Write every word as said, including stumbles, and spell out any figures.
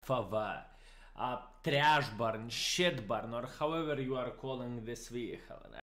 fava, a trash burn, shit burn, or however you are calling this vehicle.